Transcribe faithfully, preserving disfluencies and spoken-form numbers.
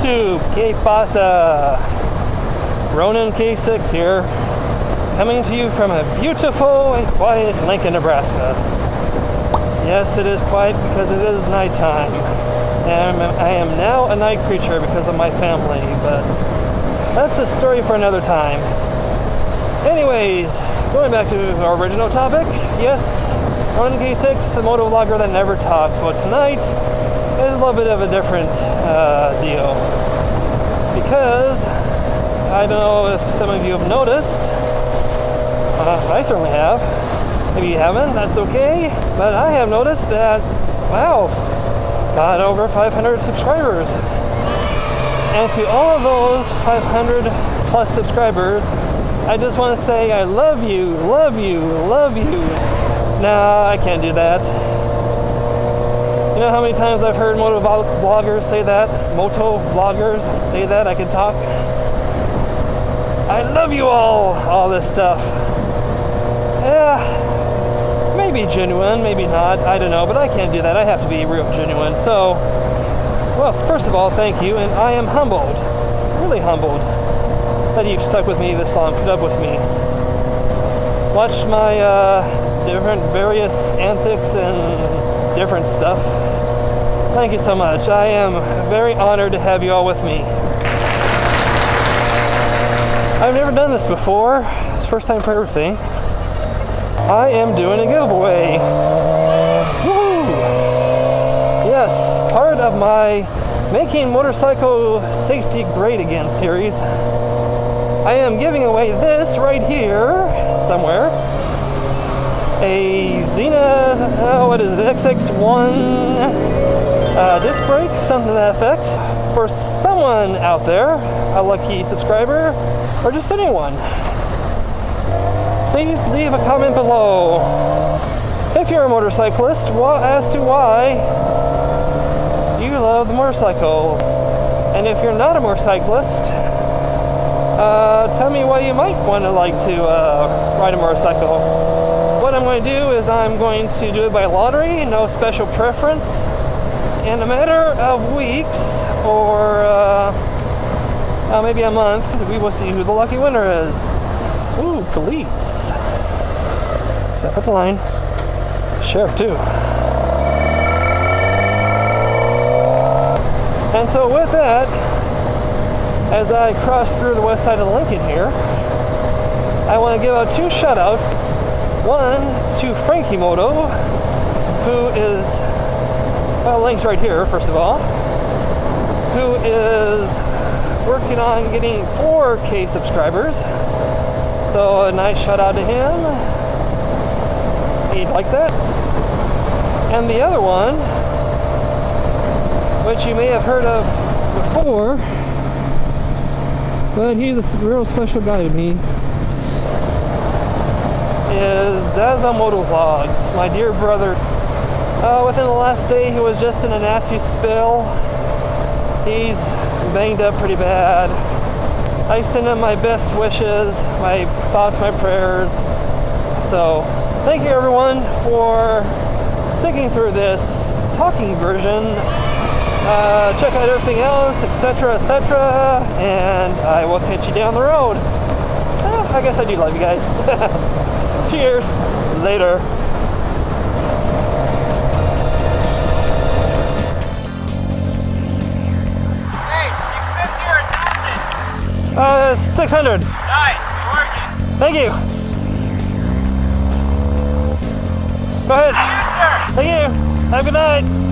YouTube? Que pasa? Ronin K six here, coming to you from a beautiful and quiet Lincoln, Nebraska. Yes, it is quiet because it is nighttime. And I am now a night creature because of my family, but that's a story for another time. Anyways, going back to our original topic, yes, Ronin K six, the motovlogger that never talks. Well, tonight is a little bit of a different uh, deal, because I don't know if some of you have noticed, uh, I certainly have. Maybe you haven't, that's okay, but I have noticed that, wow, got over five hundred subscribers. And to all of those five hundred plus subscribers, I just want to say I love you, love you, love you. Nah, I can't do that. You know how many times I've heard motovloggers say that? Motovloggers say that? I can talk. I love you all, all this stuff. Yeah, maybe genuine, maybe not, I don't know, but I can't do that. I have to be real genuine. So, well, first of all, thank you, and I am humbled, really humbled, that you've stuck with me this long, put up with me. Watched my uh, different various antics and different stuff. Thank you so much. I am very honored to have you all with me. I've never done this before. It's first time for everything. I am doing a giveaway. Woo! Yes, part of my Making Motorcycle Safety Great Again series. I am giving away this right here, somewhere. A Xena, uh, what is it, X X one uh, disc brake, something to that effect. For someone out there, a lucky subscriber, or just anyone. Please leave a comment below if you're a motorcyclist as to why you love the motorcycle. And if you're not a motorcyclist, uh, tell me why you might want to like to uh, ride a motorcycle. What I'm going to do is I'm going to do it by lottery, no special preference. In a matter of weeks, or uh, uh, maybe a month, we will see who the lucky winner is. Ooh, police. Step at the line. Sheriff too. And so with that, as I cross through the west side of Lincoln here, I want to give out two shout outs. One to Frankie Moto, who is, well, link's right here, first of all, who is working on getting four K subscribers. So a nice shout out to him. He'd like that. And the other one, which you may have heard of before, but he's a real special guy to me, is Zaza Motovlogs, my dear brother. Uh, within the last day, he was just in a nasty spill. He's banged up pretty bad. I send him my best wishes, my thoughts, my prayers. So, thank you everyone for sticking through this talking version. Uh, check out everything else, et cetera, et cetera. And I will catch you down the road. Eh, I guess I do love you guys. Cheers. Later. Uh, six hundred. Nice, you're working. Thank you. Go ahead. Thank you, sir. Thank you. Have a good night.